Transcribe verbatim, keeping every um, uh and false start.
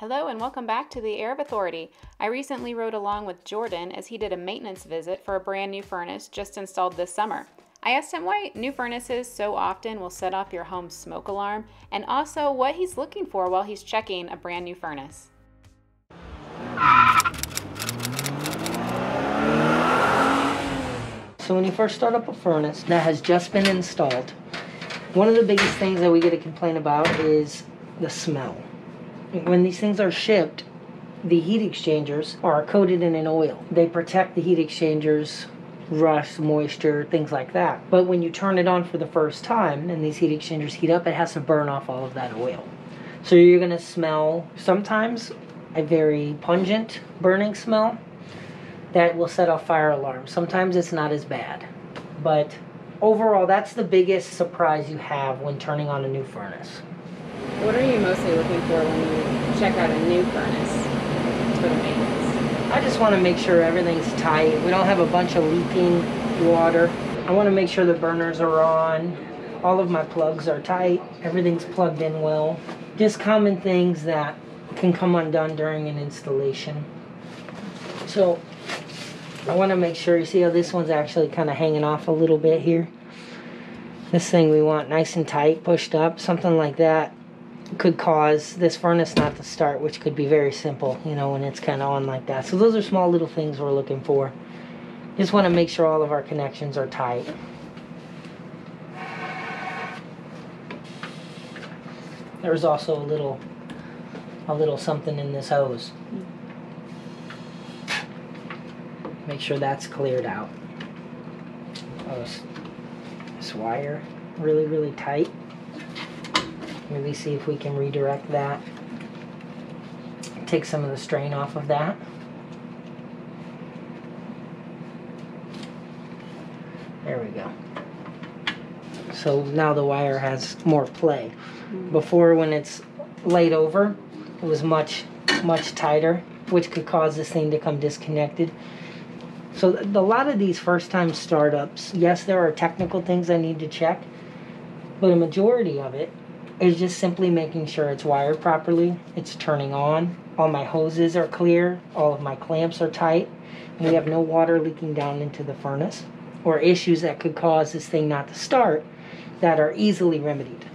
Hello and welcome back to the Arab Authority. I recently rode along with Jordan as he did a maintenance visit for a brand new furnace just installed this summer. I asked him why new furnaces so often will set off your home's smoke alarm and also what he's looking for while he's checking a brand new furnace. So when you first start up a furnace that has just been installed, one of the biggest things that we get a complaint about is the smell. When these things are shipped, the heat exchangers are coated in an oil. They protect the heat exchangers, rust, moisture, things like that. But when you turn it on for the first time and these heat exchangers heat up, it has to burn off all of that oil. So you're going to smell sometimes a very pungent burning smell that will set off fire alarms. Sometimes it's not as bad. But overall, that's the biggest surprise you have when turning on a new furnace. What are you mostly looking for when you check out a new furnace for the maintenance? I just want to make sure everything's tight. We don't have a bunch of leaking water. I want to make sure the burners are on. All of my plugs are tight. Everything's plugged in well. Just common things that can come undone during an installation. So I want to make sure, you see how this one's actually kind of hanging off a little bit here? This thing we want nice and tight, pushed up, something like that could cause this furnace not to start, which could be very simple, you know, when it's kind of on like that. So those are small little things we're looking for. Just want to make sure all of our connections are tight. There's also a little, a little something in this hose. Make sure that's cleared out. Oh, this, this wire really, really tight. Maybe see if we can redirect that. Take some of the strain off of that. There we go. So now the wire has more play. Before, when it's laid over, it was much, much tighter, which could cause this thing to come disconnected. So a lot of these first time startups, yes, there are technical things I need to check, but a majority of it is just simply making sure it's wired properly, it's turning on, all my hoses are clear, all of my clamps are tight, and we have no water leaking down into the furnace, or issues that could cause this thing not to start that are easily remedied.